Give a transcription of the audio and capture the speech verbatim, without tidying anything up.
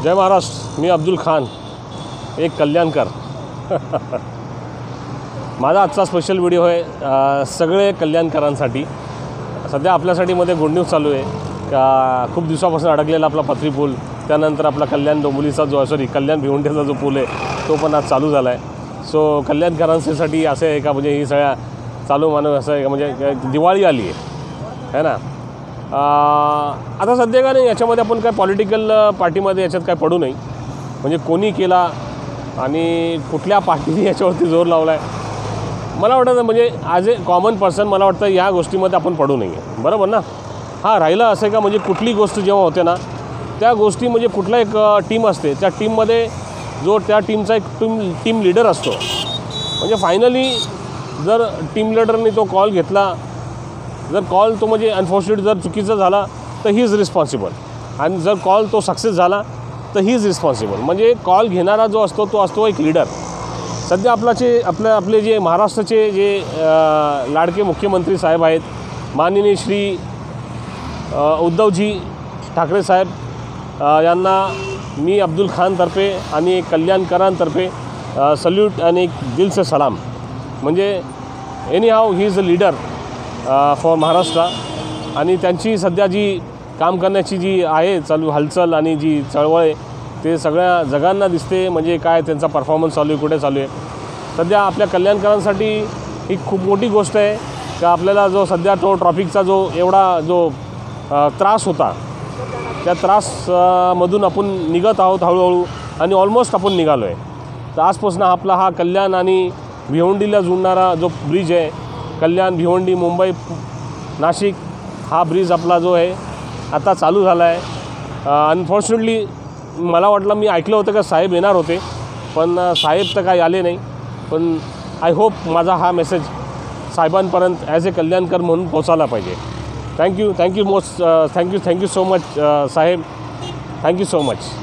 जय महाराष्ट्र. मी अब्दुल खान, एक कल्याणकर. माझा आजचा स्पेशल व्हिडिओ आहे सगळे कल्याणकरांसाठी. सध्या आपल्यासाठी मध्ये गुड न्यूज चालू आहे का खूप दिवसापासून अडकलेला आपला पथरी पूल, त्यानंतर आपला कल्याण डोंबिवलीचा जो सॉरी कल्याण भिवंडीचा जो पूल आहे तो पण आज चालू झाला आहे. सो कल्याणकरांसाठी असं आहे का म्हणजे ही सगळ्या चालू मानव असं आहे का म्हणजे दिवाळी आली आहे है ना. आता सध्या का नाही याच्यामध्ये आपण काय पॉलिटिकल पार्टीमध्ये याच्यात काय पडू नाही. म्हणजे कोणी केला आणि कुठल्या पार्टीने याच्यावरती जोर लावला आहे मला वाटतं म्हणजे ॲज ए कॉमन पर्सन मला वाटतं या गोष्टीमध्ये आपण पडू नाही आहे. बरोबर ना. हां राहिलं असं का म्हणजे कुठली गोष्ट जेव्हा होते ना त्या गोष्टी म्हणजे कुठला एक टीम असते त्या टीममध्ये जो त्या टीमचा एक टीम टीम लीडर असतो. म्हणजे फायनली जर टीम लीडरने तो कॉल घेतला, जर कॉल तो म्हणजे अनफॉर्च्युनेट जर चुकीचा झाला तर ही इज रिस्पॉन्सिबल, आणि जर कॉल तो सक्सेस झाला तर ही इज रिस्पॉन्सिबल. म्हणजे कॉल घेणारा जो असतो तो असतो एक लीडर. सध्या आपलाचे आपल्या आपले जे महाराष्ट्राचे जे लाडके मुख्यमंत्री साहेब आहेत माननीय श्री उद्धवजी ठाकरे साहेब यांना मी अब्दुल खानतर्फे आणि कल्याणकरांतर्फे सल्यूट आणि एक दिल से सलाम. म्हणजे anyhow he is a leader for Maharashtra. आणि त्यांची सध्या जी काम करण्याची जी आहे चालू हालचाल आणि जी चळवळ आहे ते सगळ्या जगांना दिसते. म्हणजे काय त्यांचा परफॉर्मन्स चालू आहे, कुठे चालू आहे. सध्या आपल्या कल्याणकरांसाठी ही खूप मोठी गोष्ट आहे का आपल्याला जो सध्या तो ट्रॉफिकचा जो एवढा जो त्रास होता त्या त्रासमधून आपण निघत आहोत हळूहळू आणि ऑलमोस्ट आपण निघालो आहे. तर आजपासून आपला हा कल्याण आणि भिवंडीला जुळणारा जो ब्रिज आहे कल्याण भिवंडी मुंबई नाशिक हा ब्रिज आपला जो आहे आता चालू झाला आहे. अनफॉर्च्युनेटली मला वाटलं मी ऐकलं होतं का साहेब येणार होते पण साहेब तर काही आले नाही. पण आय होप माझा हा मेसेज साहेबांपर्यंत ॲज ए कल्याणकर म्हणून पोचायला पाहिजे. Thank you thank you most thank you thank you so much साहेब. Thank you so much.